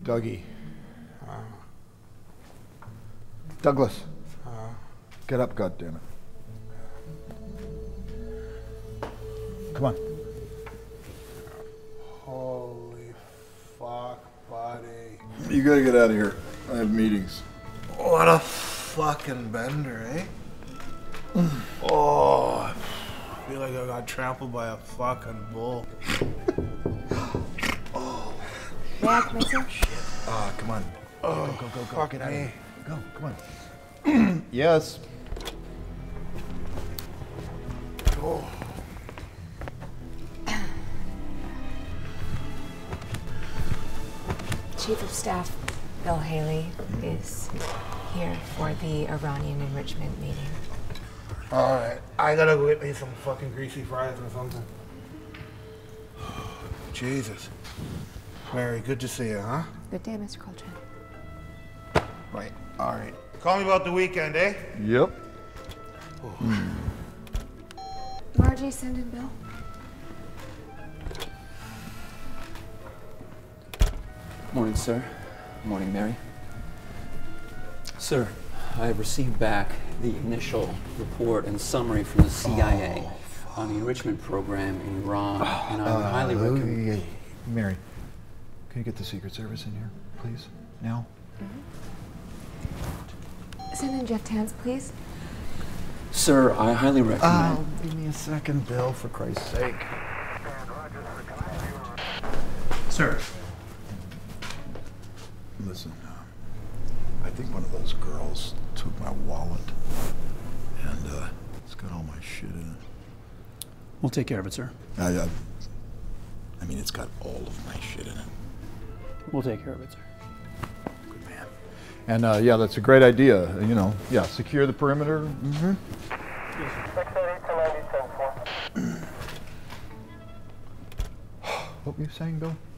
Dougie. Douglas. Get up, goddammit. Come on. Holy fuck, buddy. You gotta get out of here. I have meetings. What a fucking bender, eh? Oh, I feel like I got trampled by a fucking bull. Oh. May I come in, sir? Come on. Oh, go. Fuck Get out of me. here. Go, come on. Yes. Oh. Chief of Staff Bill Haley is here for the Iranian enrichment meeting. Alright, I gotta go get me some fucking greasy fries or something. Jesus. Mary, good to see you, huh? Good day, Mr. Coltran. Right, alright. Call me about the weekend, eh? Yep. Margie, send in Bill. Morning, sir. Morning, Mary. Sir, I have received back the initial report and summary from the CIA on the enrichment program in Iran, and I would highly recommend... Mary, can you get the Secret Service in here, please? Now? Send in Jeff Tans, please. Sir, I highly recommend... Give me a second, Bill, for Christ's sake. Sir. Listen, I think one of those girls took my wallet, and it's got all my shit in it. We'll take care of it, sir. I mean, it's got all of my shit in it. We'll take care of it, sir. Good man. And yeah, that's a great idea. You know, yeah, secure the perimeter. Mm-hmm. What were you saying, Bill?